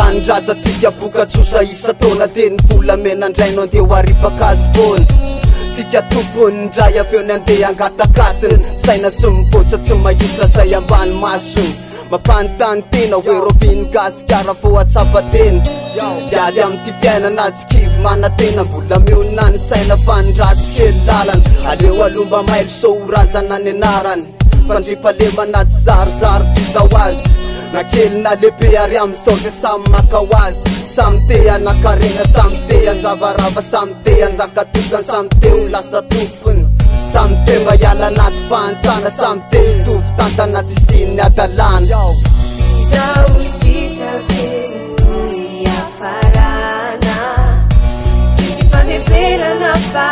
fandrazatsika bokatsosa isa taona de ny volamena andraino andeha ho aripakazy foana tsika tompony ndray aveo ny andeha angatakatiny saina tsy mivoatsa tsy mahita say ambany masony mampanontany tena hoe roviny gasikara vo atsabatena iady amty fiainana tsy kivy manatena mbola mionina ny saina fandratsy kely lalana aleo alomba mailo sohorazana ny anarany fandripalemana tsy zarizary vita ho azy na kely na lehibe ary am'izao de samy maka ho azy samy te anakarena samy te andravarava samy te anjakatokany samy te ho lasa tompony samy te mba hiala anaty fahantsana samy te hitovy tantana tsy siny adalana izao sisa feno iafarana tsisy faneverana fa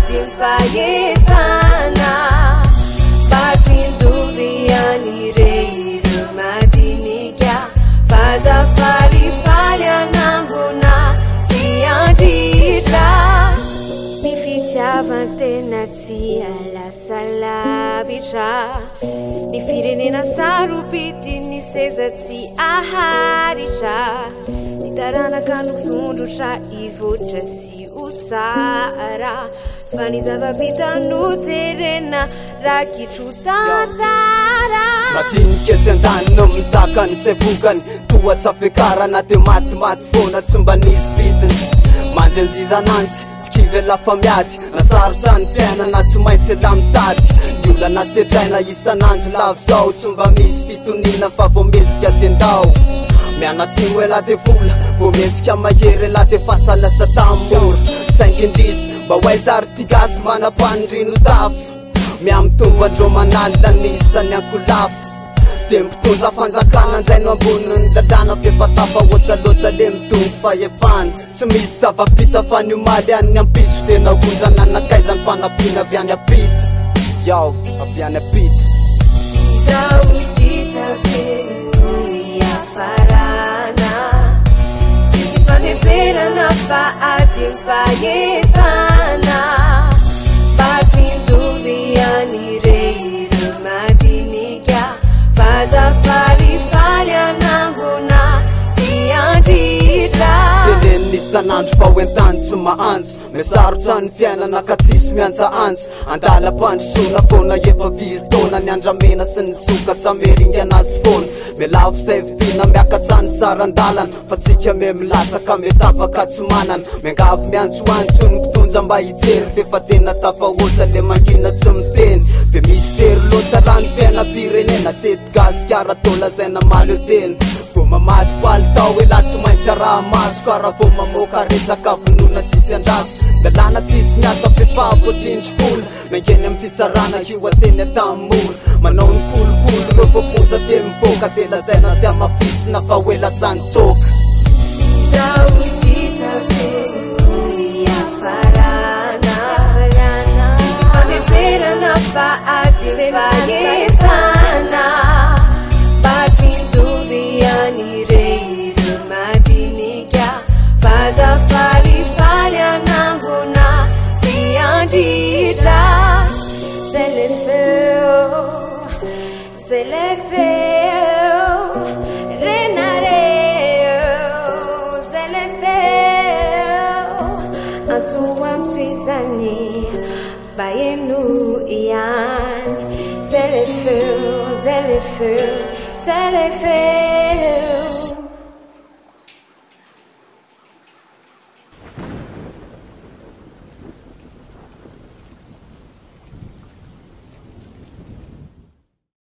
adimpaefana batsinjovy anireiro madinika fazafalifaly anambona sy andritra ny fitiavantena tsy alasa lavitra ny firenena saropity ny seza tsy aharitra ny taranaka nozondrotra ivoatra sy osara fa ny zava-pitanojerena rakitro tantara madinika tsy andanina mizaka ny sevokany toa tsafikarana de matimaty foana tsy mba nisy vidiny manjanjiranantsy tsy kivy lafa miady nasarotra ny fiainana tsy maintsy ela mitady ny olana setraina isanandro lavy zao tsy mba misy fitonina fa vo metsika tendao mianatsigno ela de vola vo metsika mahery ela de fasalasa tamora saingindrisy mba hoaizary tigasy manapandrino tafo miamitombo andro manalina nisany ankolafo de mpitonja fanjakana andraino amboniny lalàna fefatafa ohatraloatra le mitombo fahefana tsy misy zavapita fa ny omaly any ampitso tena ondrana anakaizany fanapina avy any apita yao avy any apita izao sisa feno iafarana tsisy faneverana fa adimpaefana batsinjovy anireiro madinika fazafalifaly anambona sy andritra teneny nisanandro fa hoentany tsy mahanjo misarotra ny fiainana ka tsisy mianja anjo andala-pandrosona foana efa viry-taona ny andramena sy ny soka tsy ameringy anazy foana milavo zay vitina miakatsany sarandalana fa tsika me milatsaka metavaka tsy manana miangavy miantsoantso ny mpitonja mba hijery defa tena tafahoatra le mangina tsy miteny be misy tery loatra raha ny fiainam-pirenena tsetigasikara tolazaina maleo tena vo mamady palitao ela tsy maintsy araha maso ka raha vo mamoaka resaka vonona tsisy andraso lalàna tsisy miatsa fefavo tsindropola mangeny amy fitsarana hioatseny atamora manao ny kolokolo reo vo fonja de mivoaka de lazaina sy amafisina fa hoela santsoka izao sisa feno iafarana tsisy faneverana fa adimpaefana batsinjovy anireiro madinika fazafalifaly anambona sy andritra c'est le feu renareo c'est le feu ansoantso izany baeno iany c'est le feu